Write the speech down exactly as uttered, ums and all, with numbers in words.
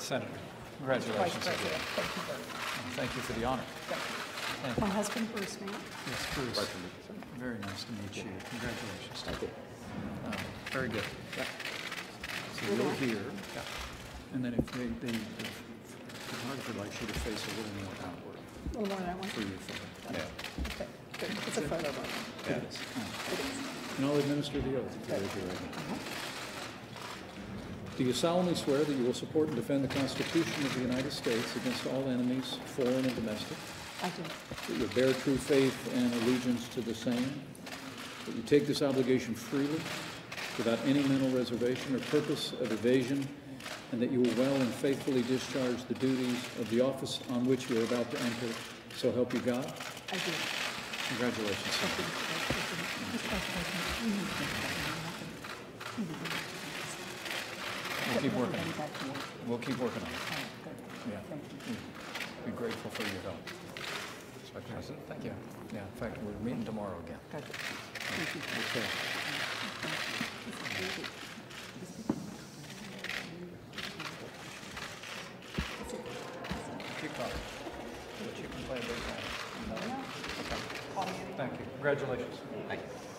Senator, Vice congratulations again. President, thank you very much. And Thank you for the honor. Thank And you. My husband, Bruce, ma'am. yes, Bruce, very nice to meet you. Congratulations. Thank you. Uh, Very good. So you're here, and then if they, they, if the photographer likes you to face a little more outward A little more than I want. for your photo. Yeah. Okay, good. It's a photo moment. It is. It is. And I'll administer the oath if you raise your right hand. Uh-huh. Do you solemnly swear that you will support and defend the Constitution of the United States against all enemies, foreign and domestic? I do. That you will bear true faith and allegiance to the same? That you take this obligation freely, without any mental reservation or purpose of evasion, and that you will well and faithfully discharge the duties of the office on which you are about to enter, so help you God? I do. Congratulations. We'll keep working. We'll keep working on it. Yeah. Be grateful for your help. Mister President, thank you. Yeah, in fact, we're meeting tomorrow again. Good. Thank you. Okay. Keep talking. But you can play a big role. Okay. Thank you. Congratulations. Thank you.